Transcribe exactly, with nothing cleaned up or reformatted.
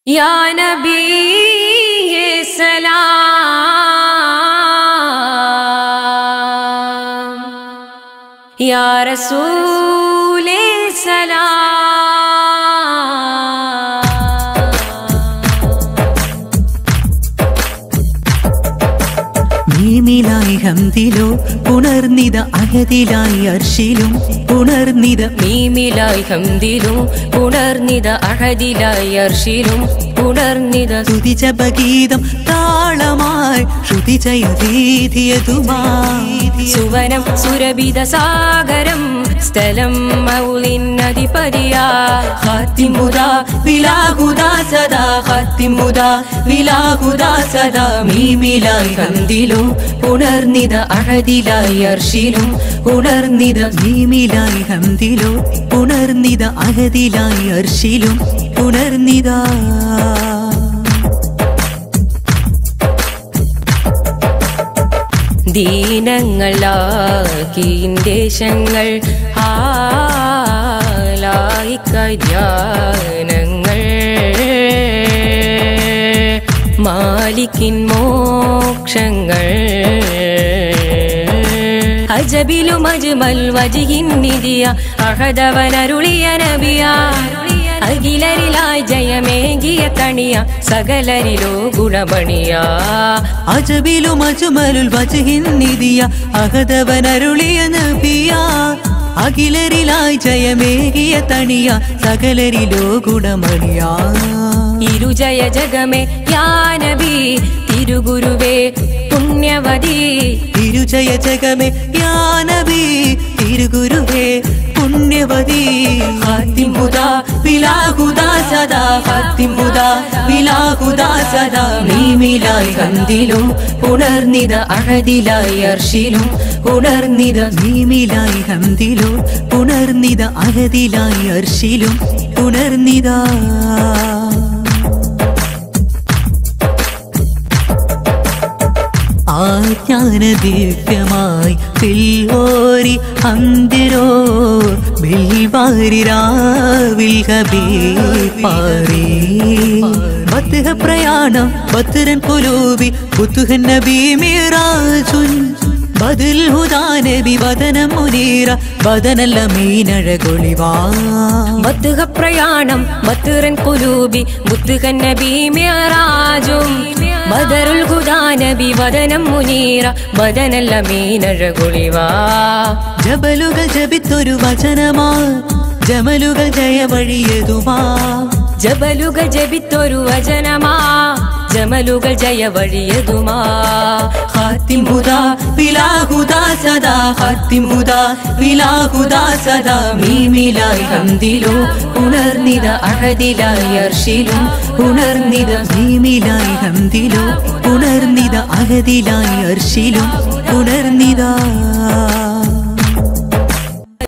या नबी ये सलाम, या रसूल सलाम। മീമിലായി ഹംദിലോ ഉണർന്നിത അഹദിലായി അർശിലും ഉണർന്നിത മീമിലായി ഹംദിലും ഉണർന്നിത അഹദിലായി അർശിലും ഉണർന്നിത സ്തുതിജപഗീതം താളമായി ശ്രുതിജയവീതിയതുമായി സുവനം സുരഭിത സാഗരം സ്ഥലം മൗലിന്നധിപതിയാ ഖാത്തിമുദാ വിലാഹുദാ സദാ ഖാത്തിമുദാ വിലാഹുദാ സദാ മീമിലായി ഹംദിലോ ഉണർന്നിത അഹദിലായി അർശിലും ഉണർന്നിത മീമിലായി ഹംദിലോ ഉണർന്നിത അഹദിലായി അർശിലും ഉണർന്നിത ദീനങ്ങളാക്കി ദേശങ്ങൾ ഹാലായി ധ്യാനങ്ങൾ മാലിക്കിൻ മോക്ഷങ്ങൾ അജബിലും അജ്മൽ വജിഹിൻ നിധിയ അഹദവനരുളിയ നബിയ അഖിലരിലായി ജയമേകിയ തണിയ സകലരിലോ ഗുണമണിയ അജബിലും അജ്മലുൽ വജ്ഹിൻ നിധിയ അഹദവനരുളിയ നബിയ അഖിലരിലായി ജയമേകിയ തണിയ സകലരിലോ ഗുണമണിയ ഇരുജയ ജഗമേ യാ നബി തിരുഗുരുവേ പുണ്യവതി ഇരുജയ ജഗമേ യാ നബി തിരുഗുരുവേ പുണ്യവതി ഖാത്തിമുദാ വിലാഹുദാ സദാ ഖാത്തിമുദാ വിലാഹുദാ സദാ മീമിലായി ഹംദിലും ഉണർന്നിത അഹദിലായി അർശിലും ഉണർന്നിത മീമിലായി ഹംദിലും ഉണർന്നിത അഹദിലായി അർശിലും ഉണർന്നിത ആജ്ഞാന ദിവ്യമായി പിൽവോരി അന്തിരോ ബിൽവാരി രാവിൽ ഹബീബാരി ബത്ഹ പ്രയാണം ബത്രൻ കുലൂബി ബുത്ഹൻ നബി മിറാജുൻ ബദൽ ഹുദാ നബി വദനം മുനീറ ബദനല്ല മീനഴകൊളിവാ ബത്ഹ പ്രയാണം ബത്രൻ കുലൂബി ബുത്ഹൻ നബി മിറാജും ബദറുൽ ഹുദാ നബി വദനം മുനീറ ബദനല്ല മീനഴകൊളിവാ ജബലുകൾ ജപിത്തൊരു വചനമാ ജമലുകൾ ജയ വഴിയതുമാ ജബലുകൾ ജപിത്തൊരു വചനമാ ജമലുകൾ ജയ വഴിയതുമാ ഖാത്തിമുദാ വിലാഹുദാ സദാ ഖാത്തിമുദാ വിലാഹുദാ സദാ മീമിലായി ഹംദിലോ ഉണർന്നിത അഹദിലായി അർശിലും ഉണർന്നിത മീമിലായി ഹംദിലോ ഉണർന്നിത അഹദിലായി അർശിലും ഉണർന്നിത